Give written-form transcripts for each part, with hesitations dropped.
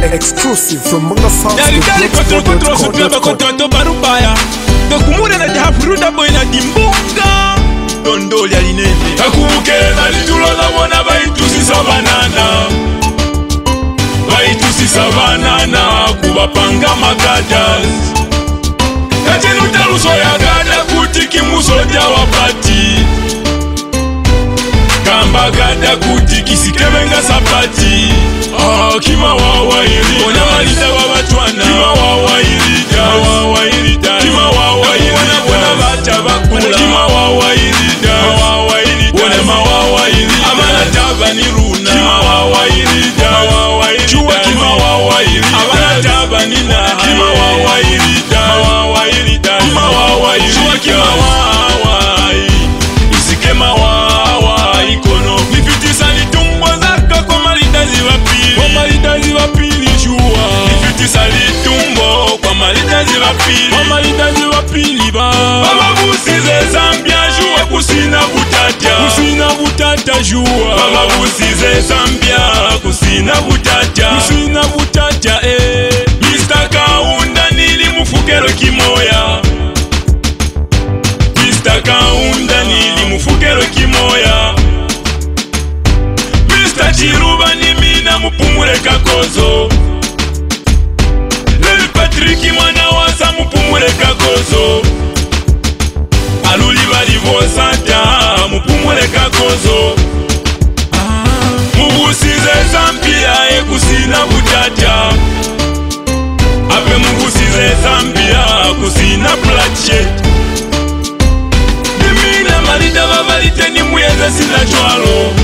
Exclusive from Manga Sounds. Dari kontrol supaya bakotonto barubaya. Dokumure na jahafuruda boy na dimbunga. Dondo ya linene. Takukeza lituloza wana baitusi sabanana. Baitusi sabanana kubapanga magadas. Kachenu taluso ya gada kutiki musoja wapati. Kamba gada kutiki sikebenga sapati. Kima wawa ili ona malita wabatwana. Kima wawa ili da wawa ili da. Kima wawa ili wana bacha bakula. Kima wawa ili da wawa ili da. Wana mawawa ili amana taba ni runa. Kima wawa ili da wawa ili da. Chua kima wawa ili amana taba ni na. Kima wawa ili da wawa ili da. Kima wawa ili chua kima wawa isike mawawa ikono. Nifitisa litumbo zaka kwa malitazi wapili. Kwa malitazi wapili chua. Nifitisa litumbo kwa malitazi wapili. Kwa malitazi wapili ba. Baba busize Zambia jua kusina butata. Kusina butata jua. Baba busize Zambia kusina butata. Kusina butata Mr. Kaunda nilimufukero kimoya. Mr. Kaunda nilimufukero kimoya. Mr. Chiruba ni mina mupumure kakozo. Leli Patrick mwana wasa mupumure kakozo. Aluli bali vosanta mupumure kakozo. Mugusize Zambia kusina butata. Ape mugusize Zambia kusina plache. Nimina malita babalite ni mweze sina chwalo.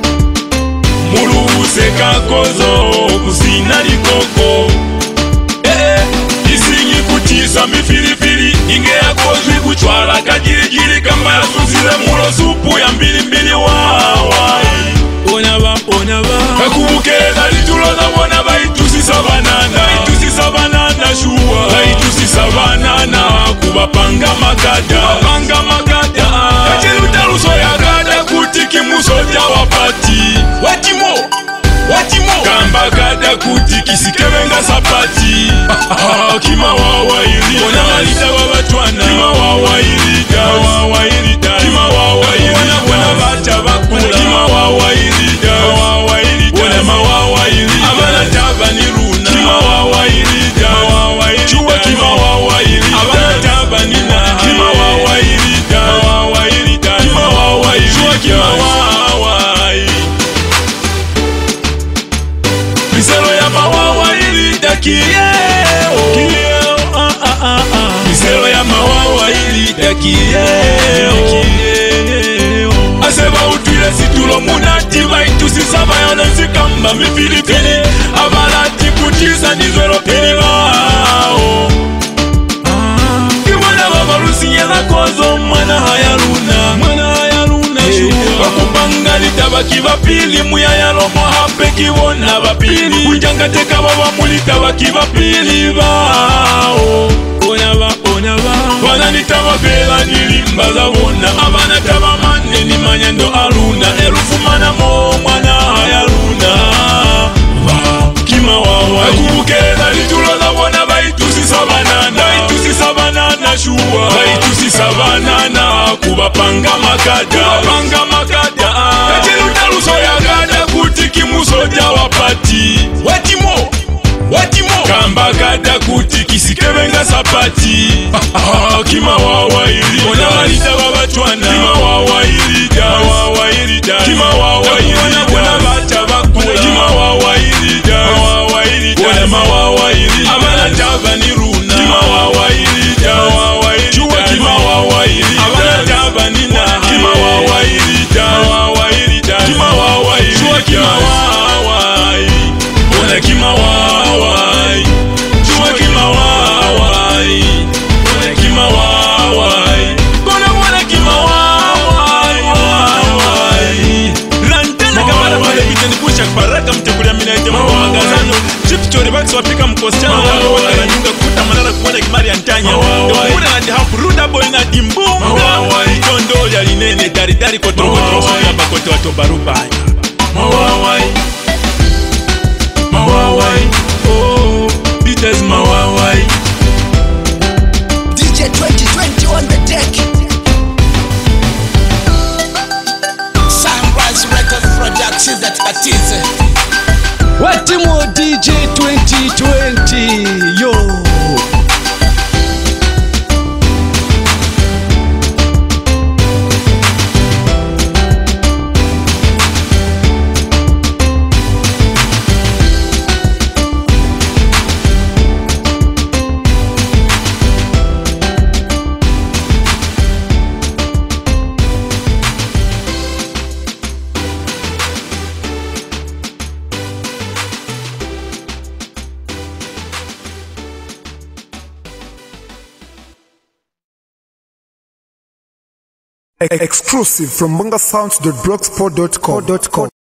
Muluuse kakozo kusina likoko. Isingi kutisa mifilifili inge ya kozwi kuchwala kajirijiri kama ya suzile mulo supu ya mbili wawai. Onaba kakubukeza lituloza wana baitusi sabanana. Baitusi sabanana shua. Baitusi sabanana kubapanga magada. Kubapanga magada kachelu taluso ya gada kutiki musoja wapati. Watimo kamba gada kutiki sikebenga sapati. Kima wawa ili ona malita wabatwana. Kima wawa ili da wawa ili da. Kima wawa ili wana bacha bakula. Kima wawa ili da wawa ili da. Wana mawawa ili amana taba ni runa. Kima wawa ili da wawa ili da. Chua kima wawa ili amana taba ni na. Kima wawa ili da wawa ili da. Kima wawa ili chua kima wawa ili. Miselo ya mawawa ili da kieo. Miselo ya mawawa ili da kieo. Aseba utwile situlo munati baitusi sabayana zikamba mifilifili. Abalati kutiza nizwelo pili wao. Kiwana babalusi nyela kozo mwana hayaluna. Mwana hayaluna shua. Wakupanga litabaki bapili muyayalomo hape kiwona bapili. Kujangateka baba mulita baki bapili bao. Onaba wana nitaba bela nilimbaza wona. Abana taba mane ni manyendo aluna. Elufumana mo mwana hayaluna. Kima wawa akubukeza lituloza wana baitusi sabanana. Baitusi sabanana shua. Baitusi sabanana kubapanga magada. Kubapanga magada kachelu taluso ya gada kutiki musoja wapati. Watimo kamba gada kutiki sikebenga sapati. Kima wawa ili ona malita babatwana. Kima wawa ili da wawa ili da. Kima wawa ili wana bacha bakula. Kima wawa ili da wawa ili da. Wana mawawa ili amana taba ni runa. Kima wawa ili da wawa ili da. Chua kima wawa ili amana taba ni na. Kima wawa ili da wawa ili da. Kima wawa ili chua kima wawa ili. Ona kima wawa ili chua kima wawa ili. Ona kima wawa ili wana kima wawa ili. Rantana kamara pale biteni kusha kuparaka mtekulia mina ite mambo magazano. Chief Chori Bax wapika mkosichana wako wakala nyunga kuta manara kuwana kimari antanya. Dokura na jahafu ruda boy na dimbunga. Tondo ya linene dari kotro suya bakote watobaruba. Mawawai Exclusive from bangasounds.blogspot.com.